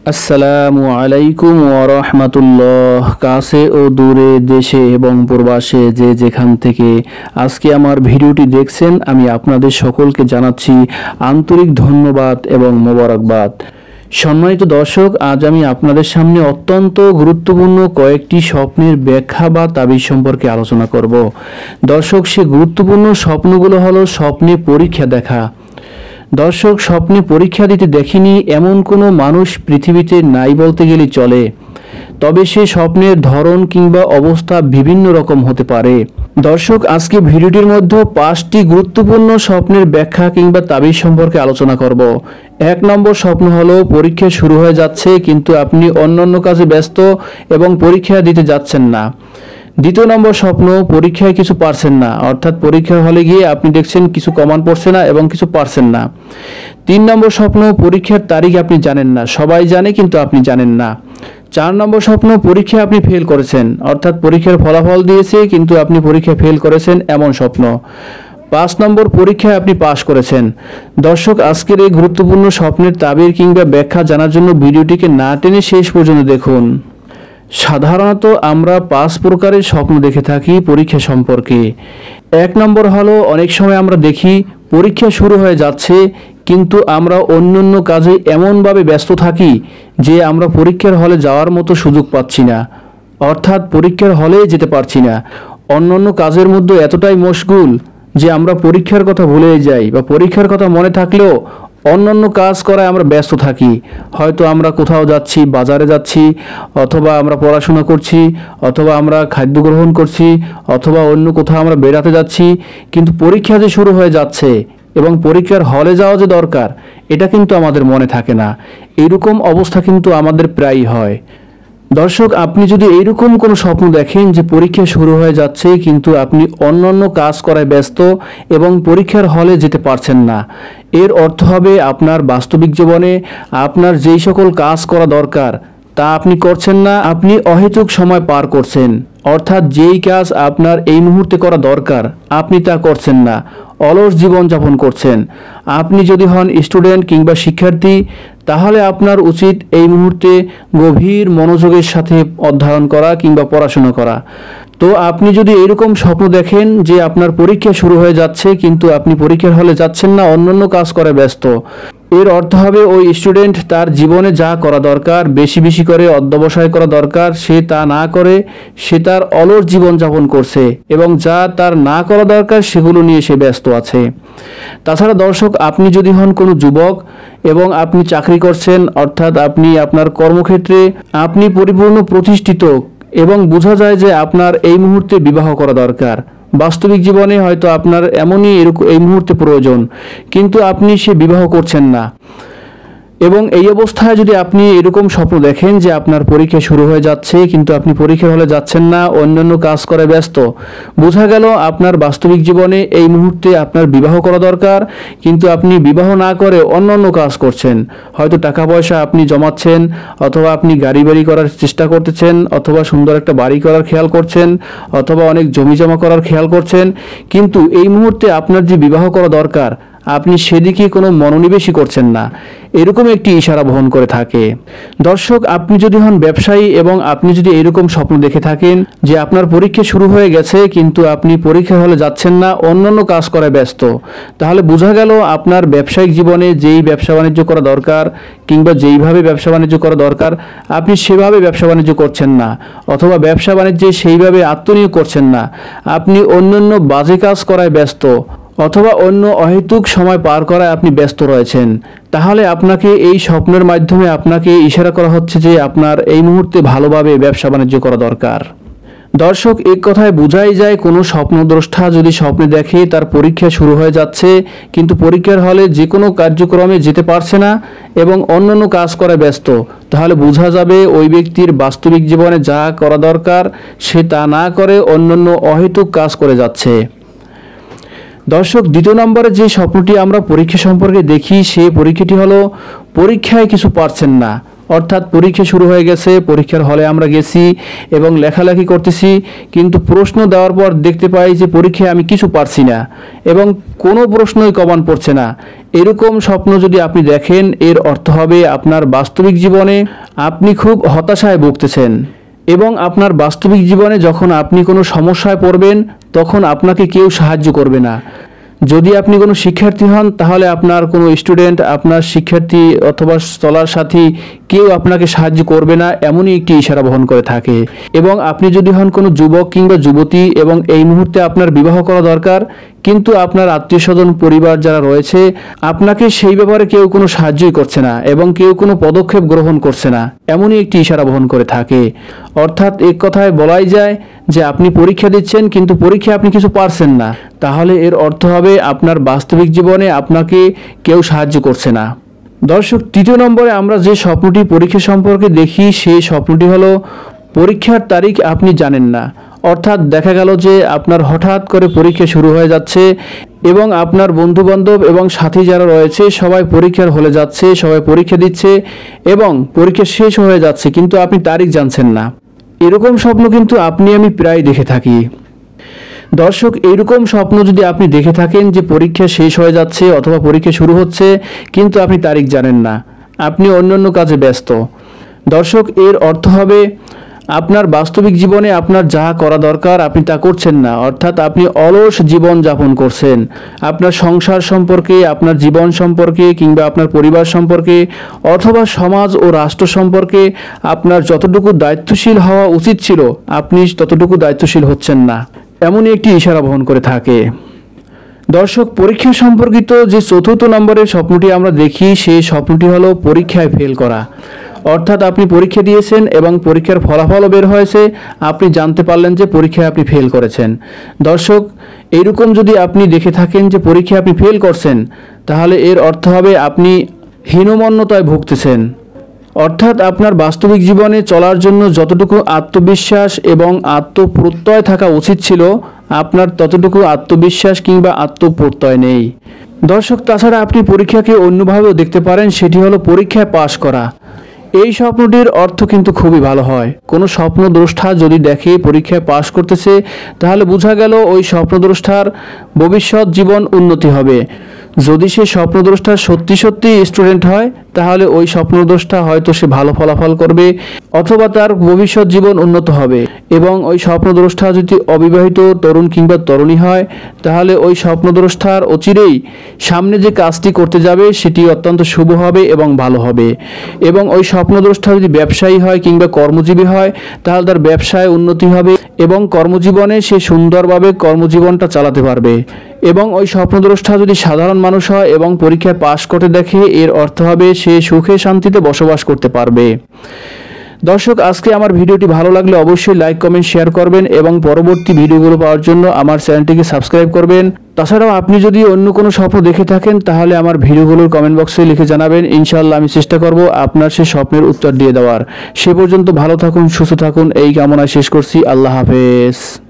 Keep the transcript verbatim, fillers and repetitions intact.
আসসালামু আলাইকুম ওয়া রাহমাতুল্লাহ। কাছে ও দূরে, দেশে এবং প্রবাসে যে যেখান থেকে আজকে আমার ভিডিওটি দেখছেন, আমি আপনাদের সকলকে জানাচ্ছি আন্তরিক ধন্যবাদ এবং মোবারকবাদ। সম্মানিত দর্শক, আজ আমি আপনাদের সামনে অত্যন্ত গুরুত্বপূর্ণ কয়েকটি স্বপ্নের ব্যাখ্যা বা তাবিজ সম্পর্কে আলোচনা করব। দর্শক, সে গুরুত্বপূর্ণ স্বপ্নগুলো হলো স্বপ্নে পরীক্ষা দেখা। দর্শক, স্বপ্নে পরীক্ষা দিতে দেখিনি এমন কোনো মানুষ পৃথিবীতে নাই বলতে গেলে চলে। তবে সে স্বপ্নের ধরন কিংবা অবস্থা বিভিন্ন রকম হতে পারে। দর্শক, আজকে ভিডিওটির মধ্যে পাঁচটি গুরুত্বপূর্ণ স্বপ্নের ব্যাখ্যা কিংবা তাবিজ সম্পর্কে আলোচনা করব। এক নম্বর স্বপ্ন হলো পরীক্ষা শুরু হয়ে যাচ্ছে কিন্তু আপনি অন্যান্য কাজে ব্যস্ত এবং পরীক্ষা দিতে যাচ্ছেন না। দ্বিতীয় নম্বর স্বপ্ন, পরীক্ষায় কিছু পারছেন না, অর্থাৎ পরীক্ষার হলে গিয়ে আপনি দেখছেন কিছু কমান পড়ছে না এবং কিছু পারছেন না। তিন নম্বর স্বপ্ন, পরীক্ষার তারিখ আপনি জানেন না, সবাই জানে কিন্তু আপনি জানেন না। চার নম্বর স্বপ্ন, পরীক্ষায় আপনি ফেল করেছেন, অর্থাৎ পরীক্ষার ফলাফল দিয়েছে কিন্তু আপনি পরীক্ষায় ফেল করেছেন এমন স্বপ্ন। পাঁচ নম্বর, পরীক্ষায় আপনি পাশ করেছেন। দর্শক, আজকের এই গুরুত্বপূর্ণ স্বপ্নের তাবির কিংবা ব্যাখ্যা জানার জন্য ভিডিওটিকে না টেনে শেষ পর্যন্ত দেখুন। সাধারণত আমরা পাঁচ প্রকারের স্বপ্ন দেখে থাকি পরীক্ষা সম্পর্কে। এক নম্বর হলো, অনেক সময় আমরা দেখি পরীক্ষা শুরু হয়ে যাচ্ছে কিন্তু আমরা অন্যান্য কাজে এমনভাবে ব্যস্ত থাকি যে আমরা পরীক্ষার হলে যাওয়ার মতো সুযোগ পাচ্ছি না, অর্থাৎ পরীক্ষার হলে যেতে পারছি না। অন্যান্য কাজের মধ্যে এতটাই মশগুল যে আমরা পরীক্ষার কথা ভুলে যাই, বা পরীক্ষার কথা মনে থাকলেও অন্যান্য কাজ করায় আমরা ব্যস্ত থাকি। হয়তো আমরা কোথাও যাচ্ছি, বাজারে যাচ্ছি, অথবা আমরা পড়াশোনা করছি, অথবা আমরা খাদ্য গ্রহণ করছি, অথবা অন্য কোথাও আমরা বেড়াতে যাচ্ছি, কিন্তু পরীক্ষা যে শুরু হয়ে যাচ্ছে এবং পরীক্ষার হলে যাওয়া যে দরকার এটা কিন্তু আমাদের মনে থাকে না। এইরকম অবস্থা কিন্তু আমাদের প্রায়ই হয়। দর্শক, আপনি যদি এইরকম কোনো স্বপ্ন দেখেন যে পরীক্ষা শুরু হয়ে যাচ্ছে কিন্তু আপনি অন্যান্য কাজ করায় ব্যস্ত এবং পরীক্ষার হলে যেতে পারছেন না, এর অর্থ হবে আপনার বাস্তবিক জীবনে আপনার যেই সকল কাজ করা দরকার তা আপনি করছেন না, আপনি অহেতুক সময় পার করছেন। অর্থাৎ যেই কাজ আপনার এই মুহূর্তে করা দরকার আপনি তা করছেন না, অলস জীবন যাপন করছেন। আপনি যদি হন স্টুডেন্ট কিংবা শিক্ষার্থী, তাহলে আপনার উচিত এই মুহূর্তে গভীর মনোযোগের সাথে অধ্যয়ন করা কিংবা পড়াশোনা করা। তো আপনি যদি এরকম স্বপ্ন দেখেন যে আপনার পরীক্ষা শুরু হয়ে যাচ্ছে কিন্তু আপনি পরীক্ষার হলে যাচ্ছেন না, অন্যান্য কাজ করে ব্যস্ত, এর অর্থ হবে ওই স্টুডেন্ট তার জীবনে যা করা দরকার, বেশি বেশি করে অধ্যবসায় করা দরকার, সে তা না করে সে তার অলস জীবন যাপন করছে এবং যা তার না করা দরকার সেগুলো নিয়ে সে ব্যস্ত আছে। তাছাড়া দর্শক, আপনি যদি হন কোনো যুবক এবং আপনি চাকরি করছেন, অর্থাৎ আপনি আপনার কর্মক্ষেত্রে আপনি পরিপূর্ণ প্রতিষ্ঠিত এবং বোঝা যায় যে আপনার এই মুহূর্তে বিবাহ করা দরকার, বাস্তবিক জীবনে হয়তো আপনার এমনই এরকম এই মুহূর্তে প্রয়োজন কিন্তু আপনি সে বিবাহ করছেন না। এবং এই অবস্থায় যদি আপনি এরকম স্বপ্ন দেখেন যে আপনার পরীক্ষা শুরু হয়ে যাচ্ছে কিন্তু আপনি পরীক্ষার হলে যাচ্ছেন না, অন্যান্য কাজ করে ব্যস্ত, বোঝা গেল আপনার বাস্তবিক জীবনে এই মুহূর্তে আপনার বিবাহ করা দরকার কিন্তু আপনি বিবাহ না করে অন্যান্য কাজ করছেন। হয়তো টাকা পয়সা আপনি জমাচ্ছেন, অথবা আপনি গাড়ি বাড়ি করার চেষ্টা করতেছেন, অথবা সুন্দর একটা বাড়ি করার খেয়াল করছেন, অথবা অনেক জমি জমা করার খেয়াল করছেন, কিন্তু এই মুহূর্তে আপনার যে বিবাহ করা দরকার আপনি সেদিকে কোনো মনোনিবেশই করছেন না। এরকম একটি ইশারা বহন করে থাকে। দর্শক, আপনি যদি হন ব্যবসায়ী এবং আপনি যদি এরকম স্বপ্ন দেখে থাকেন যে আপনার পরীক্ষা শুরু হয়ে গেছে কিন্তু আপনি পরীক্ষার হলে যাচ্ছেন না, অন্যান্য কাজ করে ব্যস্ত, তাহলে বোঝা গেল আপনার ব্যবসায়িক জীবনে যেই ব্যবসা বাণিজ্য করা দরকার কিংবা যেইভাবে ব্যবসা বাণিজ্য করা দরকার আপনি সেভাবে ব্যবসা বাণিজ্য করছেন না, অথবা ব্যবসা বাণিজ্যে সেইভাবে আত্মনিয়োগ করছেন না, আপনি অন্যান্য বাজে কাজ করায় ব্যস্ত, অথবা অন্য অহেতুক সময় পার করায় আপনি ব্যস্ত রয়েছেন। তাহলে আপনাকে এই স্বপ্নের মাধ্যমে আপনাকে ইশারা করা হচ্ছে যে আপনার এই মুহূর্তে ভালোভাবে ব্যবসা বাণিজ্য করা দরকার। দর্শক, এক কথায় বোঝাই যায় কোনো স্বপ্নদ্রষ্টা যদি স্বপ্নে দেখে তার পরীক্ষা শুরু হয়ে যাচ্ছে কিন্তু পরীক্ষার হলে যে কোনো কার্যক্রমে যেতে পারছে না এবং অন্যান্য কাজ করে ব্যস্ত, তাহলে বোঝা যাবে ওই ব্যক্তির বাস্তবিক জীবনে যা করা দরকার সে তা না করে অন্যান্য অহেতুক কাজ করে যাচ্ছে। দর্শক, দ্বিতীয় নম্বরে যে স্বপ্নটি আমরা পরীক্ষা সম্পর্কে দেখি সে পরীক্ষাটি হলো পরীক্ষায় কিছু পারছেন না, অর্থাৎ পরীক্ষা শুরু হয়ে গেছে, পরীক্ষার হলে আমরা গেছি এবং লেখালেখি করতেছি, কিন্তু প্রশ্ন দেওয়ার পর দেখতে পাই যে পরীক্ষায় আমি কিছু পারছি না এবং কোনো প্রশ্নই কমন পড়ছে না। এরকম স্বপ্ন যদি আপনি দেখেন, এর অর্থ হবে আপনার বাস্তবিক জীবনে আপনি খুব হতাশায় ভুগতেছেন এবং আপনার বাস্তবিক জীবনে যখন আপনি কোনো সমস্যায় পড়বেন তখন আপনাকে কেউ সাহায্য করবে না। যদি আপনি কোনো শিক্ষার্থী হন তাহলে আপনার কোনো স্টুডেন্ট, আপনার শিক্ষার্থী অথবা চলার সাথী কেউ আপনাকে সাহায্য করবে না, এমনই একটি ইশারা বহন করে থাকে। এবং আপনি যদি হন কোনো যুবক কিংবা যুবতী এবং এই মুহূর্তে আপনার বিবাহ করা দরকার, কিন্তু আপনার আত্মীয় স্বজন পরিবার যারা রয়েছে আপনাকে সেই ব্যাপারে কেউ কোনো সাহায্যই করছে না এবং কেউ কোনো পদক্ষেপ গ্রহণ করছে না, এমনই একটি ইশারা বহন করে থাকে। অর্থাৎ এক কথায় বলাই যায় যে আপনি পরীক্ষা দিচ্ছেন কিন্তু পরীক্ষায় আপনি কিছু পারছেন না, তাহলে এর অর্থ হবে আপনার বাস্তবিক জীবনে আপনাকে কেউ সাহায্য করছে না। দর্শক, তৃতীয় নম্বরে আমরা যে স্বপ্নটি পরীক্ষা সম্পর্কে দেখি সেই স্বপ্নটি হলো পরীক্ষার তারিখ আপনি জানেন না। অর্থাৎ দেখা গেল যে আপনার হঠাৎ করে পরীক্ষা শুরু হয়ে যাচ্ছে এবং আপনার বন্ধুবান্ধব এবং সাথী যারা রয়েছে সবাই পরীক্ষার হলে যাচ্ছে, সবাই পরীক্ষা দিচ্ছে এবং পরীক্ষা শেষ হয়ে যাচ্ছে, কিন্তু আপনি তারিখ জানছেন না। এরকম স্বপ্ন কিন্তু আপনি আমি প্রায় দেখে থাকি। দর্শক, এইরকম স্বপ্ন যদি আপনি দেখে থাকেন যে পরীক্ষা শেষ হয়ে যাচ্ছে অথবা পরীক্ষা শুরু হচ্ছে কিন্তু আপনি তারিখ জানেন না, আপনি অন্য অন্য কাজে ব্যস্ত, দর্শক এর অর্থ হবে আপনার বাস্তবিক জীবনে আপনার যা করা দরকার আপনি তা করছেন না। অর্থাৎ আপনি অলস জীবন যাপন করছেন। আপনার সংসার সম্পর্কে, আপনার জীবন সম্পর্কে কিংবা আপনার পরিবার সম্পর্কে অথবা সমাজ ও রাষ্ট্র সম্পর্কে আপনার যতটুকু দায়িত্বশীল হওয়া উচিত ছিল আপনি ততটুকু দায়িত্বশীল হচ্ছেন না, এমনই একটি ইশারা বহন করে থাকে। দর্শক, পরীক্ষা সম্পর্কিত যে চতুর্থ নম্বরের স্বপ্নটি আমরা দেখি সেই স্বপ্নটি হলো পরীক্ষায় ফেল করা। অর্থাৎ আপনি পরীক্ষা দিয়েছেন এবং পরীক্ষার ফলাফলও বের হয়েছে, আপনি জানতে পারলেন যে পরীক্ষায় আপনি ফেল করেছেন। দর্শক, এইরকম যদি আপনি দেখে থাকেন যে পরীক্ষায় আপনি ফেল করছেন তাহলে এর অর্থ হবে আপনি হীনমন্যতায় ভুগতেছেন। অর্থাৎ আপনার বাস্তবিক জীবনে চলার জন্য যতটুকু আত্মবিশ্বাস এবং আত্মপ্রত্যয় থাকা উচিত ছিল আপনার ততটুকু আত্মবিশ্বাস কিংবা আত্মপ্রত্যয় নেই। দর্শক, তাছাড়া আপনি পরীক্ষাকে অন্যভাবেও দেখতে পারেন, সেটি হলো পরীক্ষায় পাশ করা। এই স্বপ্নটির অর্থ কিন্তু খুবই ভালো হয়। কোনো স্বপ্নদ্রষ্টা যদি দেখে পরীক্ষায় পাশ করতেছে তাহলে বোঝা গেল ওই স্বপ্নদ্রষ্টার ভবিষ্যৎ জীবন উন্নতি হবে। যদি সে স্বপ্নদ্রষ্টার সত্যি সত্যি স্টুডেন্ট হয় তাহলে ওই স্বপ্নদ্রষ্টা হয়তো সে ভালো ফলাফল করবে অথবা তার ভবিষ্যৎ জীবন উন্নত হবে। এবং ওই স্বপ্নদ্রষ্টা যদি অবিবাহিত তরুণ কিংবা তরুণী হয় তাহলে ওই স্বপ্নদ্রষ্টার অচিরেই সামনে যে কাজটি করতে যাবে সেটি অত্যন্ত শুভ হবে এবং ভালো হবে। এবং ওই স্বপ্নদ্রষ্টা যদি ব্যবসায়ী হয় কিংবা কর্মজীবী হয় তাহলে তার ব্যবসায় উন্নতি হবে এবং কর্মজীবনে সে সুন্দরভাবে কর্মজীবনটা চালাতে পারবে। এবং ওই স্বপ্নদ্রষ্টা যদি সাধারণ মানুষ হয় এবং পরীক্ষায় পাশ করতে দেখে এর অর্থ হবে সে সুখে শান্তিতে বসবাস করতে পারবে। দর্শক, আজকে আমার ভিডিওটি ভালো লাগলে অবশ্যই লাইক কমেন্ট শেয়ার করবেন এবং পরবর্তী ভিডিওগুলো পাওয়ার জন্য আমার চ্যানেলটিকে সাবস্ক্রাইব করবেন। তাছাড়াও আপনি যদি অন্য কোনো স্বপ্ন দেখে থাকেন তাহলে আমার ভিডিওগুলোর কমেন্ট বক্সে লিখে জানাবেন। ইনশাআল্লাহ আমি চেষ্টা করব আপনার সেই স্বপ্নের উত্তর দিয়ে দেওয়ার। সে পর্যন্ত ভালো থাকুন, সুস্থ থাকুন, এই কামনায় শেষ করছি। আল্লাহ হাফেজ।